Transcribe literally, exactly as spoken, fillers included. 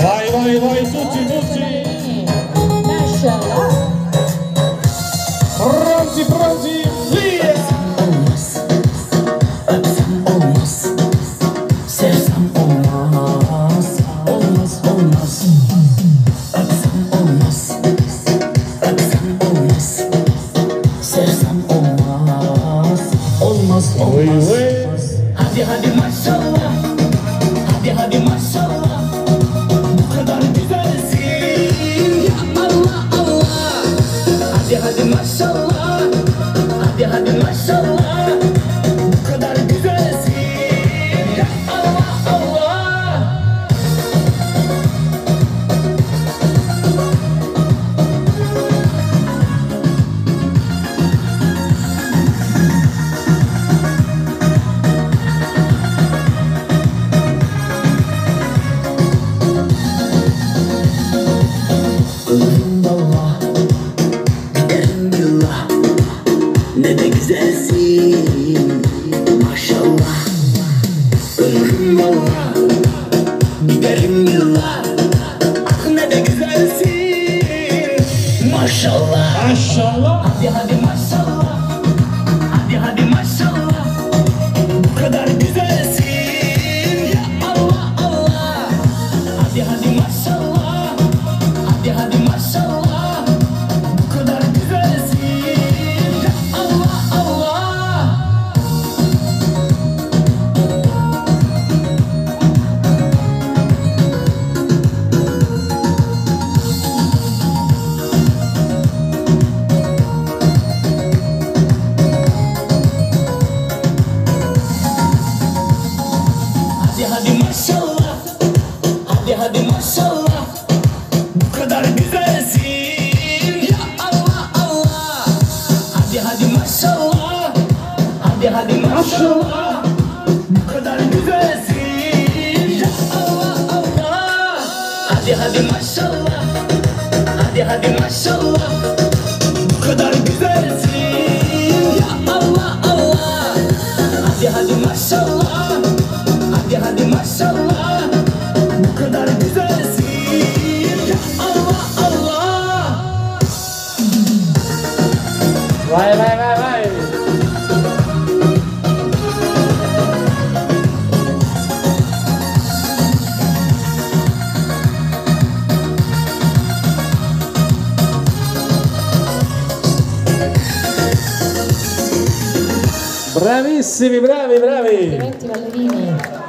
Vai, vai, vai, tutti, tutti. Mashallah. Pronti, pronti, via. Olmaz, öpsem olmaz, sevsem olmaz, olmaz, olmaz. Öpsem olmaz, öpsem olmaz, sevsem olmaz, olmaz, Oy, olmaz. oy. Hadi hadi maşallah, hadi hadi maşallah. Bu kadar güzelsin ya Allah Allah. Hadi hadi maşallah, hadi hadi maşallah. Bu kadar güzelsin ya Allah Allah. Ölürüm valla, giderim billah. Ne de güzelsin maşallah. Ölürüm valla, giderim billah. Ah ne de güzelsin maşallah. Maşallah. Hadi hadi maşallah, hadi hadi maşallah. Bu kadar güzelsin ya Allah Allah. Hadi hadi maşallah, hadi hadi maşallah. Bu kadar güzelsin ya Allah Allah. Hadi hadi maşallah, hadi hadi maşallah. Bu kadar güzelsin ya Allah Allah. Hadi hadi maşallah, hadi hadi maşallah. Bu kadar güzelsin ya Allah Allah. Hadi hadi maşallah, hadi hadi maşallah. Bu kadar güzelsin ya Allah Allah. Hadi hadi maşallah, hadi hadi maşallah. Bu kadar güzelsin ya Allah Allah. Vai, vai, vai, vai. Bravissimi, bravi, bravi. Complimenti ballerini.